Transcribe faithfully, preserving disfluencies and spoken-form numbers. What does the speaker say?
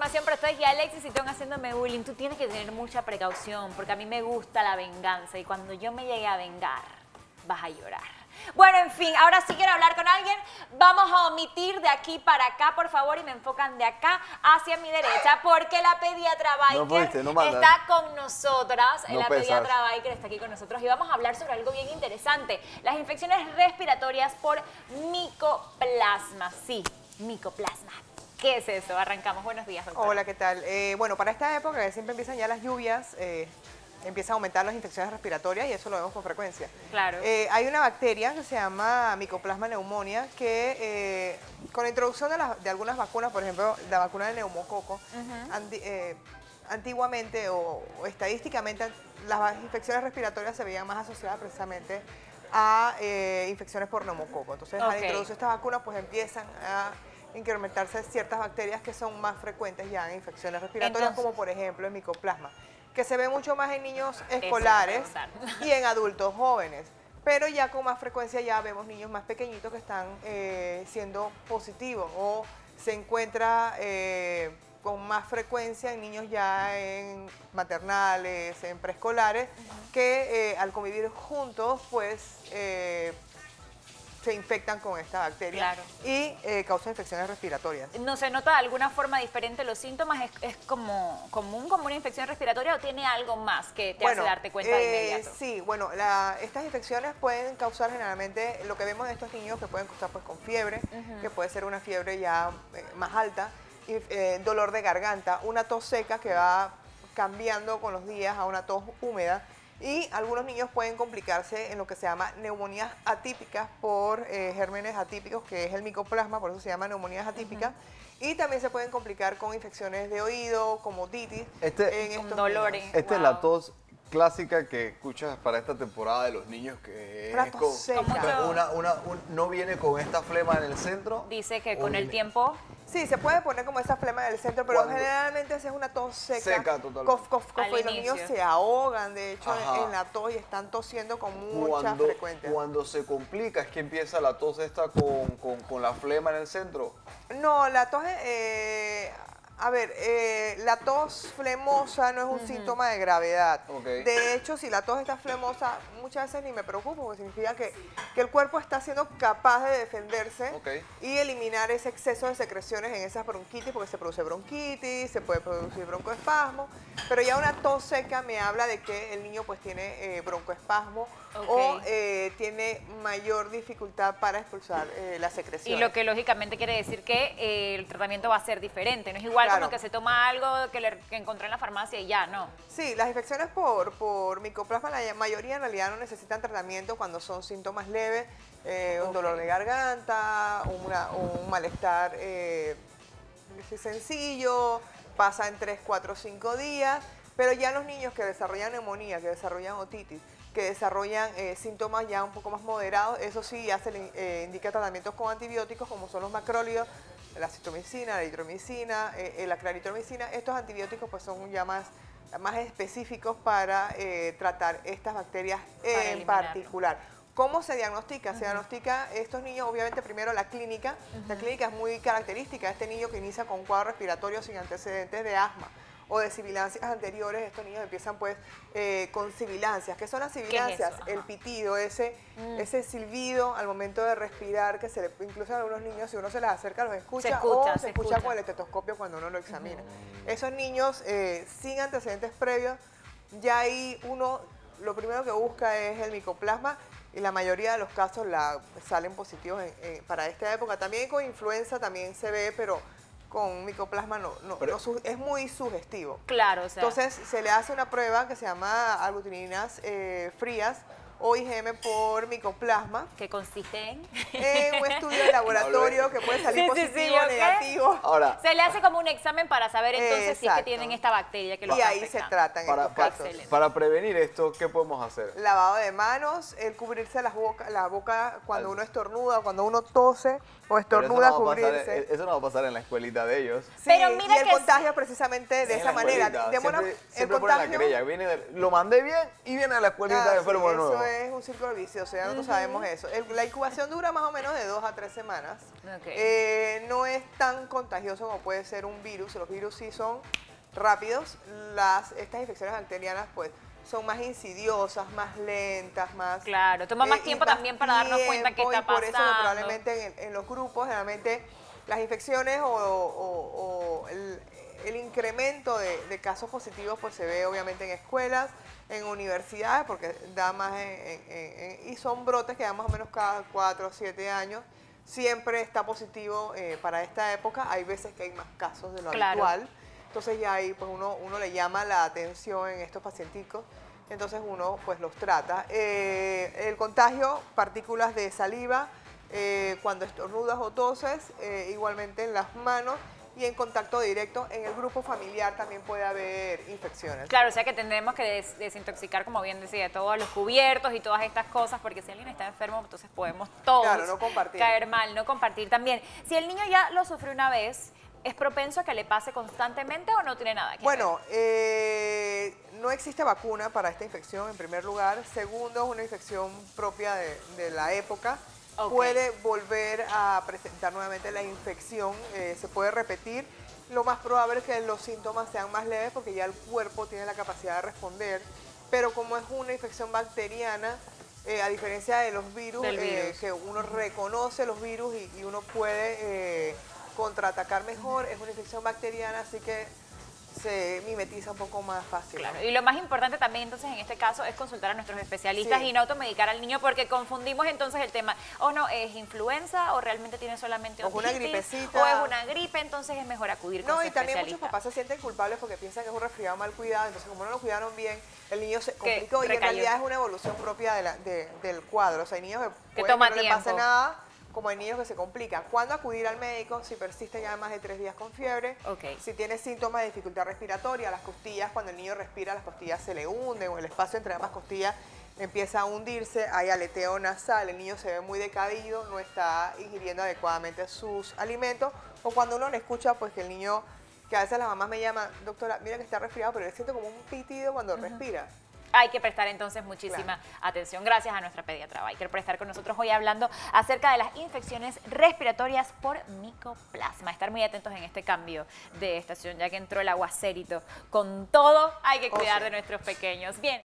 información, pero estoy aquí, Alexis, y están haciéndome bullying. Tú tienes que tener mucha precaución, porque a mí me gusta la venganza, y cuando yo me llegue a vengar, vas a llorar. Bueno, en fin, ahora sí quiero hablar con alguien. Vamos a omitir de aquí para acá, por favor, y me enfocan de acá hacia mi derecha, porque la pediatra Biker no fuiste, no está con nosotras. No la pesas. Pediatra Biker está aquí con nosotros y vamos a hablar sobre algo bien interesante. Las infecciones respiratorias por micoplasma. Sí, micoplasma. ¿Qué es eso? Arrancamos. Buenos días, doctora. Hola, ¿qué tal? Eh, bueno, para esta época que siempre empiezan ya las lluvias, eh, empiezan a aumentar las infecciones respiratorias y eso lo vemos con frecuencia. Claro. Eh, hay una bacteria que se llama Mycoplasma pneumonia que eh, con la introducción de, la, de algunas vacunas, por ejemplo, la vacuna del neumococo, uh-huh. anti, eh, antiguamente o, o estadísticamente las infecciones respiratorias se veían más asociadas precisamente a eh, infecciones por neumococo. Entonces, okay. al introducir estas vacunas, pues empiezan a incrementarse ciertas bacterias que son más frecuentes ya en infecciones respiratorias, Entonces, como por ejemplo el micoplasma, que se ve mucho más en niños escolares y en adultos jóvenes, pero ya con más frecuencia ya vemos niños más pequeñitos que están eh, siendo positivos o se encuentra eh, con más frecuencia en niños ya en maternales, en preescolares, uh-huh. que eh, al convivir juntos pues eh, se infectan con esta bacteria claro. y eh, causan infecciones respiratorias. ¿No se nota de alguna forma diferente los síntomas? ¿Es, es como común como una infección respiratoria o tiene algo más que te bueno, hace darte cuenta eh, de inmediato? Sí, bueno, la, estas infecciones pueden causar generalmente, lo que vemos en estos niños que pueden causar pues con fiebre, uh-huh. que puede ser una fiebre ya eh, más alta, y, eh, dolor de garganta, una tos seca que va cambiando con los días a una tos húmeda, y algunos niños pueden complicarse en lo que se llama neumonías atípicas por eh, gérmenes atípicos, que es el micoplasma, por eso se llama neumonías atípicas. Uh-huh. Y también se pueden complicar con infecciones de oído, como otitis. Este, en estos dolores. Esta wow. es la tos clásica que escuchas para esta temporada de los niños, que una es tos con, seca. Una, una, un, no viene con esta flema en el centro. Dice que con el tiempo... Sí, se puede poner como esa flema en el centro, pero Cuando generalmente esa es una tos seca. Seca, totalmente. Cof, cof, cof, Al y los inicio. niños se ahogan, de hecho, Ajá. en la tos y están tosiendo con mucha cuando, frecuencia. Cuando se complica es que empieza la tos esta con, con, con la flema en el centro. No, la tos, eh, a ver, eh, la tos flemosa no es un uh-huh. síntoma de gravedad. Okay. De hecho, si la tos está flemosa, muchas veces ni me preocupo, porque significa que, que el cuerpo está siendo capaz de defenderse okay. y eliminar ese exceso de secreciones en esas bronquitis, porque se produce bronquitis, se puede producir broncoespasmo, pero ya una tos seca me habla de que el niño pues tiene eh, broncoespasmo okay. o eh, tiene mayor dificultad para expulsar eh, la secreción. Y lo que lógicamente quiere decir que eh, el tratamiento va a ser diferente, no es igual claro. como que se toma algo que, le, que encontré en la farmacia y ya, ¿no? Sí, las infecciones por, por micoplasma, la mayoría en realidad no necesitan tratamiento cuando son síntomas leves, eh, un okay. dolor de garganta, una, un malestar eh, sencillo, pasa en tres, cuatro, cinco días, pero ya los niños que desarrollan neumonía, que desarrollan otitis, que desarrollan eh, síntomas ya un poco más moderados, eso sí ya se le eh, indica tratamientos con antibióticos como son los macrólidos, la citromicina, la eritromicina, eh, la claritromicina. Estos antibióticos pues son ya más, más específicos para eh, tratar estas bacterias para en particular. ¿Cómo se diagnostica? Uh-huh. Se diagnostica estos niños, obviamente primero la clínica. Uh-huh. La clínica es muy característica. Este niño que inicia con un cuadro respiratorio sin antecedentes de asma o de sibilancias anteriores, estos niños empiezan pues eh, con sibilancias. ¿Qué son las sibilancias? Es el pitido, ese, mm. ese silbido al momento de respirar, que se le, incluso a algunos niños, si uno se les acerca, los escucha, se escucha o se, se escucha, escucha con el estetoscopio cuando uno lo examina. Mm. Esos niños eh, sin antecedentes previos, ya ahí uno lo primero que busca es el micoplasma, y la mayoría de los casos la, salen positivos en, en, para esta época. También con influenza también se ve, pero con micoplasma no, no, Pero, no, es muy sugestivo. Claro, o sea. Entonces se le hace una prueba que se llama aglutininas eh, frías o I G M por micoplasma. ¿Qué consiste en? En un estudio de laboratorio que puede salir sí, positivo o sí, sí, negativo. Ahora, se le hace como un examen para saber entonces exacto. si es que tienen esta bacteria que lo y está ahí afectando. se tratan para, estos para, casos. Para prevenir esto, ¿qué podemos hacer? Lavado de manos, el cubrirse las boca, la boca cuando Al... uno estornuda, cuando uno tose o estornuda, eso no cubrirse. Pasar, eso no va a pasar en la escuelita de ellos. Sí, pero mira y el que contagio precisamente de esa manera. Siempre, Demora, siempre el contagio, la querella. Viene de, lo mandé bien y viene a la escuelita ah, de enfermo sí, nuevo. es un círculo vicioso, ya nosotros sabemos eso. El- la incubación dura más o menos de dos a tres semanas. Ok. Eh, no es tan contagioso como puede ser un virus. Los virus sí son rápidos. Las, estas infecciones bacterianas, pues, son más insidiosas, más lentas, más... Claro, toma más eh, y tiempo también para darnos cuenta qué tiempo, está y por eso pasando. probablemente en, en los grupos, generalmente, las infecciones o, o- o el, el incremento de, de casos positivos pues se ve obviamente en escuelas, en universidades, porque da más en, en- en- en- y son brotes que dan más o menos cada cuatro o siete años. Siempre está positivo eh, para esta época. Hay veces que hay más casos de lo Claro. habitual. Entonces ya ahí pues uno, uno le llama la atención en estos pacienticos. Entonces uno pues los trata. Eh, el contagio, partículas de saliva, eh, cuando estornudas o toses, eh, igualmente en las manos y en contacto directo. En el grupo familiar también puede haber infecciones. Claro, o sea que tendremos que des- desintoxicar, como bien decía, todos los cubiertos y todas estas cosas, porque si alguien está enfermo, entonces podemos todos Claro, no compartir. caer mal, no compartir también. Si el niño ya lo sufrió una vez, ¿es propenso a que le pase constantemente o no tiene nada que Bueno, eh, no existe vacuna para esta infección en primer lugar. Segundo, es una infección propia de, de la época. Ok. Puede volver a presentar nuevamente la infección, eh, se puede repetir. Lo más probable es que los síntomas sean más leves porque ya el cuerpo tiene la capacidad de responder. Pero como es una infección bacteriana, eh, a diferencia de los virus, Del eh, virus. que uno reconoce los virus y, y uno puede eh, contraatacar mejor, es una infección bacteriana, así que se mimetiza un poco más fácil. Claro, y lo más importante también entonces en este caso es consultar a nuestros especialistas Sí. y no automedicar al niño porque confundimos entonces el tema, o no, es influenza o realmente tiene solamente O es una otitis, gripecita. o es una gripe, entonces es mejor acudir con No, su y también muchos especialista. papás se sienten culpables porque piensan que es un resfriado mal cuidado, entonces como no lo cuidaron bien, el niño se complicó y en recayó. realidad es una evolución propia de la- de- del cuadro. O sea, hay niños que, Que puede toma que no le pase tiempo. nada, como hay niños que se complican. ¿Cuándo acudir al médico? Si persiste ya más de tres días con fiebre, Ok. si tiene síntomas de dificultad respiratoria, las costillas, cuando el niño respira, las costillas se le hunden o el espacio entre ambas costillas empieza a hundirse, hay aleteo nasal, el niño se ve muy decaído, no está ingiriendo adecuadamente sus alimentos, o cuando uno le escucha pues que el niño, que a veces las mamás me llaman, doctora, mira que está resfriado, pero le siento como un pitido cuando respira. Hay que prestar entonces muchísima atención. Gracias a nuestra pediatra Biker por estar con nosotros hoy hablando acerca de las infecciones respiratorias por micoplasma. Estar muy atentos en este cambio de estación, ya que entró el aguacerito. Con todo, hay que Oh, cuidar sí. de nuestros pequeños. Bien.